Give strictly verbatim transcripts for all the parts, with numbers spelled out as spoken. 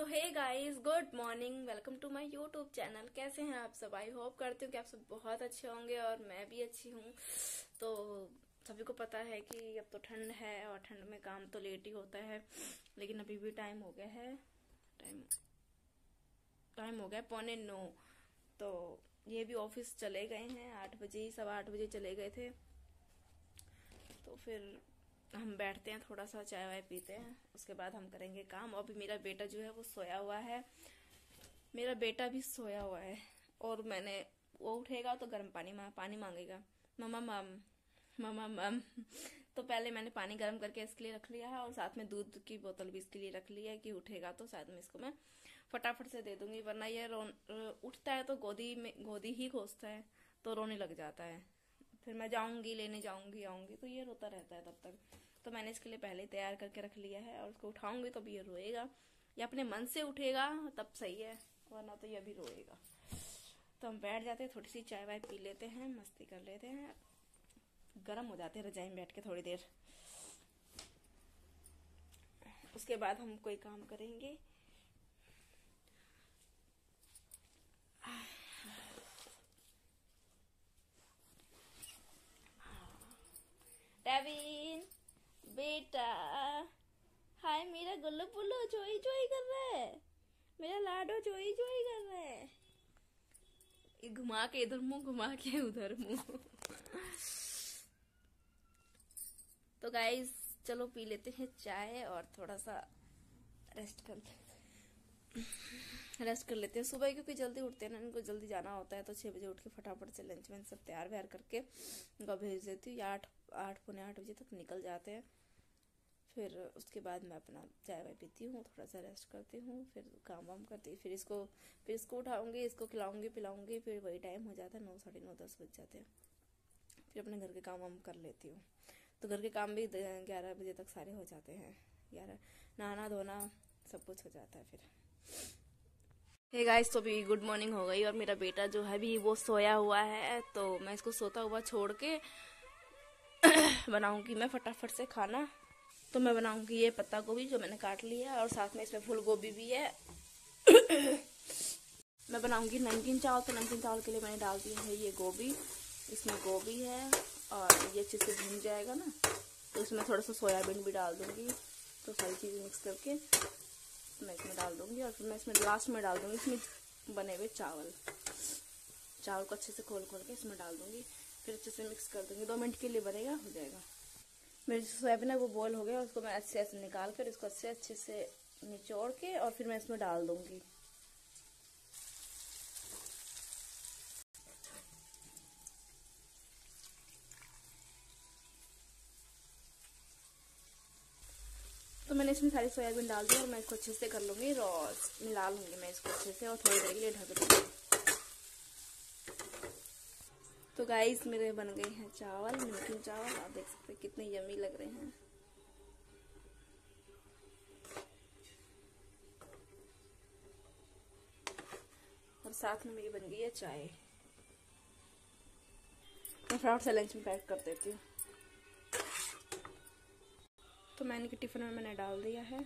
तो hey guys, good morning, welcome to my YouTube channel. कैसे हैं आप सब? आई होप करती हूँ कि आप सब बहुत अच्छे होंगे और मैं भी अच्छी हूँ। तो सभी को पता है कि अब तो ठंड है और ठंड में काम तो लेट ही होता है, लेकिन अभी भी टाइम हो गया है टाइम टाइम हो गया पौने नौ। तो ये भी ऑफिस चले गए हैं, आठ बजे ही सवा आठ बजे चले गए थे। तो फिर हम बैठते हैं, थोड़ा सा चाय वाय पीते हैं, उसके बाद हम करेंगे काम। अभी मेरा बेटा जो है वो सोया हुआ है, मेरा बेटा भी सोया हुआ है। और मैंने वो उठेगा तो गर्म पानी मा, पानी मांगेगा, मम्मा मम मम्मा मम। तो पहले मैंने पानी गर्म करके इसके लिए रख लिया है और साथ में दूध की बोतल भी इसके लिए रख ली है कि उठेगा तो शायद में इसको मैं फटाफट से दे दूंगी, वरना ये रो उठता है तो गोदी में गोदी ही खोजता है तो रोने लग जाता है। फिर मैं जाऊंगी लेने जाऊंगी आऊंगी तो ये रोता रहता है तब तक। तो मैंने इसके लिए पहले तैयार करके रख लिया है और उसको उठाऊंगी तो भी ये रोएगा, या अपने मन से उठेगा तब सही है, वरना तो ये भी रोएगा। तो हम बैठ जाते हैं, थोड़ी सी चाय वाय पी लेते हैं, मस्ती कर लेते हैं, गर्म हो जाते हैं रजाई में बैठ के थोड़ी देर। उसके बाद हम कोई काम करेंगे। डेविन बेटा, हाय मेरा गुल्लू पुल्लू जोई जोई कर रहा है, मेरा लाडो जोई जोई कर रहा है। ये घुमा के इधर मुंह, घुमा के उधर मुंह। तो गाइस चलो पी लेते हैं चाय और थोड़ा सा रेस्ट कर रेस्ट कर लेते हैं सुबह, क्योंकि जल्दी उठते हैं ना, इनको जल्दी जाना होता है। तो छह बजे उठ के फटाफट से लंच वंच सब तैयार व्यार करके उनको भेज देती हूँ, या आठ आठ पौने आठ बजे तक निकल जाते हैं। फिर उसके बाद मैं अपना चाय वाय पीती हूँ, थोड़ा सा रेस्ट करती हूँ, फिर काम वाम करती, फिर इसको फिर इसको उठाऊंगी, इसको खिलाऊंगी पिलाऊंगी, फिर वही टाइम हो जाता है, नौ साढ़े नौ दस बज जाते हैं। फिर अपने घर के काम वाम कर लेती हूँ। तो घर के काम भी ग्यारह बजे तक सारे हो जाते हैं, ग्यारह नहाना धोना सब कुछ हो जाता है। फिर हे गाइस, तो भी गुड मॉर्निंग हो गई और मेरा बेटा जो है भी वो सोया हुआ है, तो मैं इसको सोता हुआ छोड़ के बनाऊंगी मैं फटाफट से खाना। तो मैं बनाऊंगी ये पत्ता गोभी जो मैंने काट लिया है और साथ में इसमें फूल गोभी भी है। मैं बनाऊंगी नमकीन चावल। तो नमकीन चावल के लिए मैंने डाल दिया है ये गोभी, इसमें गोभी है और ये अच्छे से भून जाएगा ना, तो इसमें थोड़ा सा सोयाबीन भी डाल दूंगी। तो सारी चीज़ें मिक्स करके मैं इसमें डाल दूंगी और फिर मैं इसमें लास्ट में डाल दूंगी इसमें बने हुए चावल चावल को अच्छे से खोल खोल के इसमें डाल दूंगी, फिर अच्छे से मिक्स कर दूंगी। दो मिनट के लिए बनेगा, हो जाएगा। मेरी जो सोयाबीन है वो बॉयल हो गया, उसको मैं अच्छे से निकाल कर इसको अच्छे अच्छे से निचोड़ के और फिर मैं इसमें डाल दूंगी। तो मैंने इसमें सारी सोयाबीन डाल दी और मैं इसको अच्छे से कर लूंगी, रोस्ट मिला लूंगी मैं इसको अच्छे से और थोड़ी देर के लिए ढक दूंगी। तो गाइस मेरे बन गए हैं चावल, नमकीन चावल, आप देख सकते हैं कितने यमी लग रहे हैं। और साथ में मेरी बन गई है चाय। मैं फटाफट से लंच में पैक कर देती हूँ। तो मैंने के टिफिन में मैंने डाल दिया है।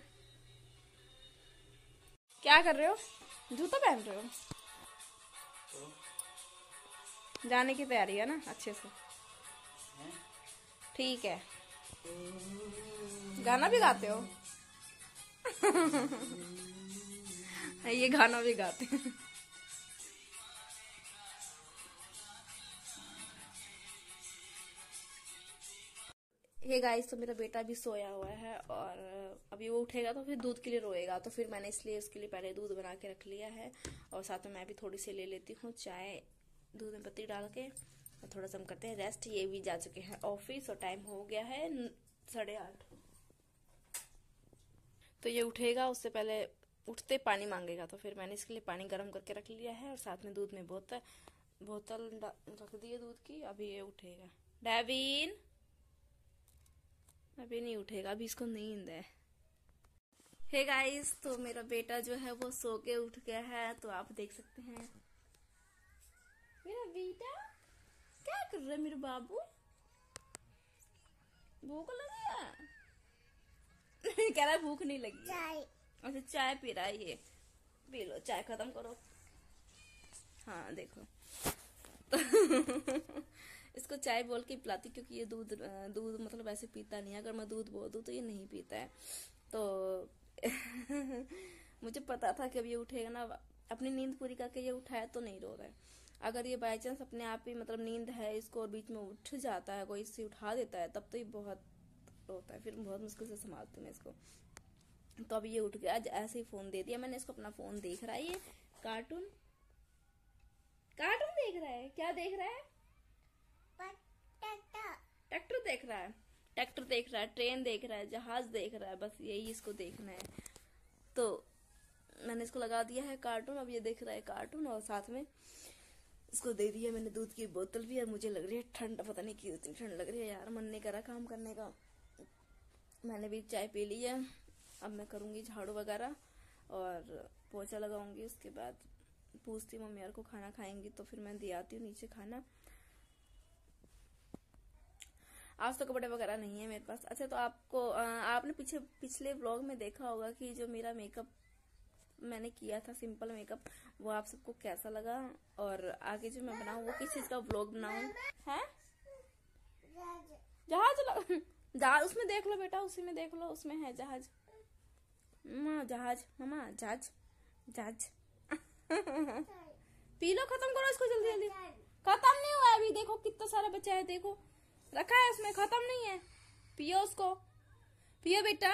क्या कर रहे हो? जूता पहन रहे हो? जाने की तैयारी है ना? अच्छे से ठीक है। गाना भी गाते हो? ये गाना भी गाते हैं। हे गाइस, तो मेरा बेटा भी सोया हुआ है और अभी वो उठेगा तो फिर दूध के लिए रोएगा, तो फिर मैंने इसलिए उसके लिए पहले दूध बना के रख लिया है और साथ में मैं भी थोड़ी सी ले लेती हूँ चाय, दूध में पत्ती डाल के। और थोड़ा सा हम करते हैं रेस्ट। ये भी जा चुके हैं ऑफिस और टाइम हो गया है साढ़े आठ। तो ये उठेगा, उससे पहले उठते पानी मांगेगा, तो फिर मैंने इसके लिए पानी गर्म करके रख लिया है और साथ में दूध में बोतल बोतल रख दी है दूध की। अभी ये उठेगा। डेविन अभी नहीं उठेगा, अभी इसको नींद है। हे गाइस, तो मेरा बेटा जो है वो सो के उठ गया है, तो आप देख सकते हैं मेरा बेटा क्या कर रहा है। मेरे बाबू भूख लगी है? कह रहा भूख नहीं लगी है। अच्छा चाय पी रहा है ये, पी लो चाय खत्म करो। हाँ देखो तो इसको चाय बोल के पिलाती क्योंकि ये दूध दूध मतलब ऐसे पीता नहीं है। अगर मैं दूध बोल दूं तो ये नहीं पीता है। तो मुझे पता था कि अब ये उठेगा ना, अपनी नींद पूरी करके ये उठाया तो नहीं रो रहा है। अगर ये बाई चांस अपने आप ही मतलब नींद है इसको और बीच में उठ जाता है, कोई इससे उठा देता है, तब तो ये बहुत रोता है, फिर बहुत मुश्किल से संभालती हूँ मैं इसको। तो अब ये उठ गया, आज ऐसे ही फोन दे दिया मैंने इसको, अपना फोन देख रहा है ये, कार्टून कार्टून देख रहा है। क्या देख रहा है? ट्रैक्टर देख रहा है, ट्रैक्टर देख रहा है, ट्रेन देख रहा है, जहाज देख रहा है, बस यही इसको देखना है। तो मैंने इसको लगा दिया है कार्टून, अब ये देख रहा है कार्टून, और साथ में इसको दे दिया मैंने दूध की बोतल भी। और मुझे लग रही है ठंड, पता नहीं क्यों इतनी ठंड लग रही है यार, मन नहीं करा काम करने का। मैंने भी चाय पी ली है, अब मैं करूंगी झाड़ू वगैरह और पोछा लगाऊंगी। उसके बाद पूछती हूँ मम्मी यार को खाना खाएंगी तो फिर मैं दे आती हूँ नीचे खाना। आज तो कपड़े वगैरह नहीं है मेरे पास। अच्छा तो आपको आपने पीछे पिछले व्लॉग में देखा होगा कि जो मेरा मेकअप मैंने किया था, सिंपल मेकअप, वो आप सबको कैसा लगा, और आगे जो मैं बनाऊं वो किस चीज का व्लॉग बनाऊं है? जहाज लगा जहाज, उसमें देख लो बेटा, उसी में देख लो, उसमें है जहाज। माँ जहाज, मामा जहाज जहाज पी लो, खत्म करो इसको जल्दी जल्दी। खत्म नहीं हुआ अभी, देखो कितना सारा बचा है, देखो रखा है उसमें, खत्म नहीं है। पियो उसको, पियो बेटा।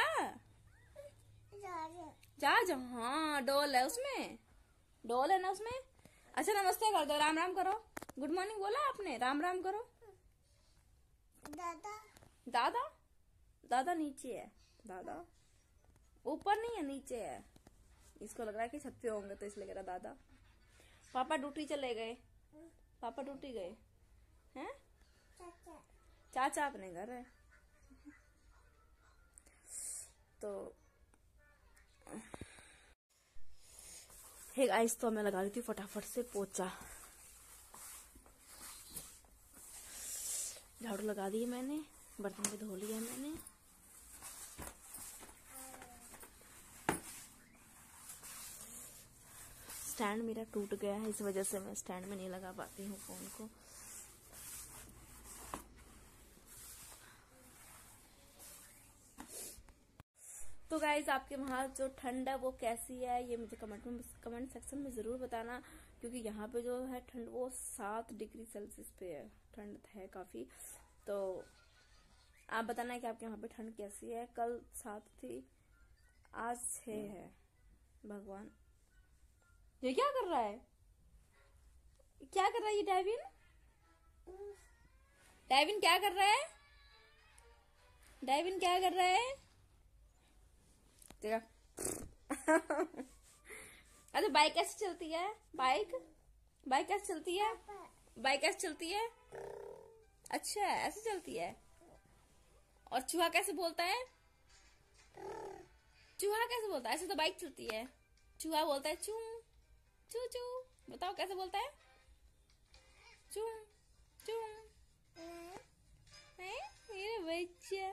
जहाज, हाँ डोल है उसमें, डोल है ना उसमें। अच्छा नमस्ते कर दो, राम राम करो, गुड मॉर्निंग बोला आपने, राम राम करो। दादा दादा दादा नीचे है, दादा ऊपर नहीं है नीचे है। इसको लग रहा है कि छत पे होंगे तो इसलिए कह रहा दादा। पापा ड्यूटी चले गए, पापा ड्यूटी गए हैं, चाचा अपने घर है। तो हे गाइस, तो मैं लगा रही थी फटाफट से पोछा, झाड़ू लगा दी है मैंने, बर्तन भी धो लिया है मैंने। स्टैंड मेरा टूट गया है, इस वजह से मैं स्टैंड में नहीं लगा पाती हूँ फोन को। तो गाइज आपके वहाँ जो ठंड है वो कैसी है, ये मुझे कमेंट में कमेंट सेक्शन में जरूर बताना, क्योंकि यहाँ पे जो है ठंड वो सात डिग्री सेल्सियस पे है, ठंड है काफी। तो आप बताना कि आपके वहाँ पे ठंड कैसी है। कल सात थी, आज छह है। भगवान, ये क्या कर रहा है, क्या कर रहा है ये डेविन? डेविन क्या कर रहा है? डेविन क्या कर रहा है? अरे बाइक कैसे चलती है? बाइक बाइक कैसे चलती है? बाइक कैसे चलती है? अच्छा ऐसे चलती है। और चूहा कैसे बोलता है? चूहा कैसे बोलता है? ऐसे तो बाइक चलती है। चूहा बोलता है चू चू चू। बताओ कैसे बोलता है? चू चू। मेरे बच्चा,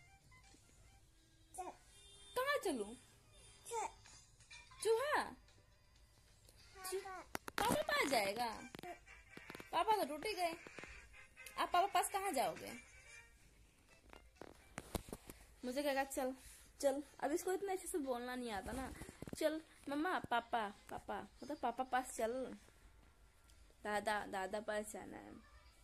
कहाँ चलूं? चूहा पापा पास जाएगा, पापा तो टूटे गए। आप पापा पास कहाँ जाओगे? मुझे कहेगा चल चल। अब इसको इतने अच्छे से बोलना नहीं आता ना। चल मम्मा, पापा पापा मतलब पापा पास चल, दादा दादा पास जाना है।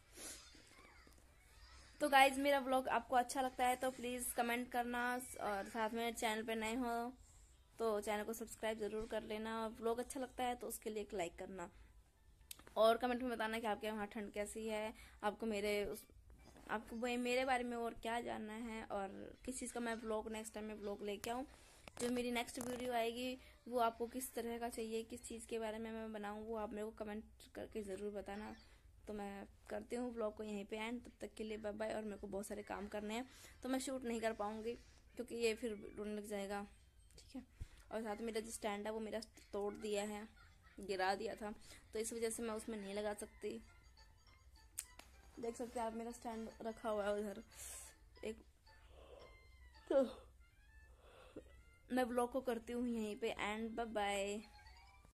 तो गाइज मेरा व्लॉग आपको अच्छा लगता है तो प्लीज कमेंट करना, और साथ में चैनल पे नए हो तो चैनल को सब्सक्राइब जरूर कर लेना, और व्लॉग अच्छा लगता है तो उसके लिए एक लाइक करना, और कमेंट में बताना कि आपके वहाँ ठंड कैसी है, आपको मेरे उस आपको मेरे बारे में और क्या जानना है, और किस चीज़ का मैं व्लॉग नेक्स्ट टाइम में व्लॉग लेके आऊँ। जो मेरी नेक्स्ट वीडियो आएगी वो आपको किस तरह का चाहिए, किस चीज़ के बारे में मैं बनाऊँ, वो आप मेरे को कमेंट करके ज़रूर बताना। तो मैं करती हूँ व्लॉग को यहीं पे एंड। तब तक के लिए बाय बाय। और मेरे को बहुत सारे काम करने हैं तो मैं शूट नहीं कर पाऊंगी क्योंकि ये फिर रोने लग जाएगा, ठीक है। और साथ में मेरा जो स्टैंड है वो मेरा तोड़ दिया है, गिरा दिया था, तो इस वजह से मैं उसमें नहीं लगा सकती। देख सकते हैं आप मेरा स्टैंड रखा हुआ है उधर एक। तो मैं ब्लॉग को करती हूँ यहीं पे एंड बाय बाय।